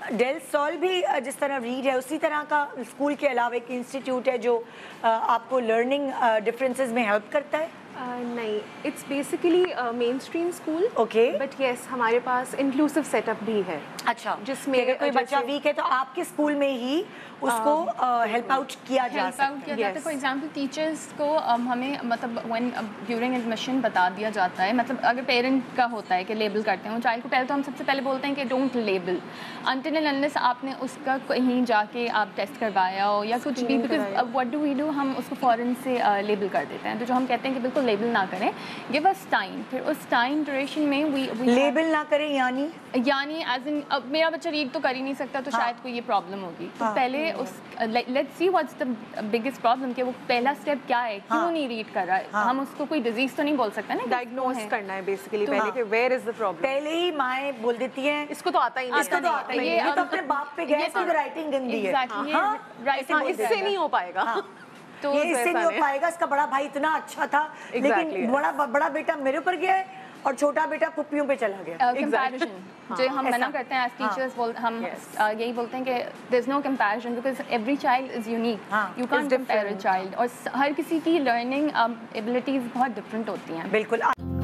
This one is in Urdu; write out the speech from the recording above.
ڈیل سول بھی جس طرح ریڈ ہے اسی طرح کا اسکول کے علاوہ ایک انسٹیٹیوٹ ہے جو آپ کو لرننگ ڈفرینسز میں ہیلپ کرتا ہے؟ نہیں، it's basically mainstream school. Okay. But yes ہمارے پاس انکلوسیو سیٹ اپ بھی ہے. اچھا، جس میں اگر کوئی بچہ ویک ہے تو آپ کے اسکول میں ہی اس کو ہیلپ آؤٹ کیا جا سکتا ہے. فار ایگزامپل ٹیچرس کو ہمیں مطلب وین ڈیورنگ ایڈمیشن بتا دیا جاتا ہے، مطلب اگر پیرنٹ کا ہوتا ہے کہ لیبل کرتے ہیں چائلڈ کو، پہلے تو ہم سب سے پہلے بولتے ہیں کہ don't label until and unless آپ نے اس کا کہیں جا کے آپ ٹیسٹ کروایا ہو یا کچھ بھی، because what do we do, ہم اس کو فوراً سے لیبل کر دیتے ہیں. تو جو ہم کہتے ہیں کہ بالکل لیبل نہ کریں، گیو اس ٹائم، پھر اس ٹائم ڈیوریشن میں لیبل نہ کریں یعنی ایز ان اب میرا بچہ ریڈ تو کر ہی نہیں سکتا تو شاید کوئی یہ پرابلم ہوگی. تو پہلے اس let's see what's the biggest problem کہ وہ پہلا اسٹیپ کیا ہے، کیوں نہیں ریڈ کر رہا ہے. ہم اس کو کوئی ڈیزیز تو نہیں بول سکتے نا، ڈائگنوز کرنا ہے بیسیکلی پہلے کہ ویئر از دا پرابلم. پہلے ہی مائیں بول دیتی ہیں اس کو تو آتا ہی نہیں، اس کو تو آتا ہی نہیں، یہ تو اپنے باپ پہ گئے تو رائٹنگ گندی ہے، اس سے نہیں ہو پائے گا. تو یہ اس سے نہیں ہو پائے گا، اس کا بڑا بھائی اتنا اچھا تھا لیکن بڑا بیٹا میرے اوپر گیا ہے اور چھوٹا بیٹا پھپھیوں پہ چلا گیا. کمپیریزن جو ہم منع کرتے ہیں ایز ٹیچرس، ہم یہی بولتے ہیں کہ there is no comparison because every child is unique, you can't compare a child, اور ہر کسی کی لرننگ ایبلٹیز بہت ڈفرینٹ ہوتی ہیں. بالکل.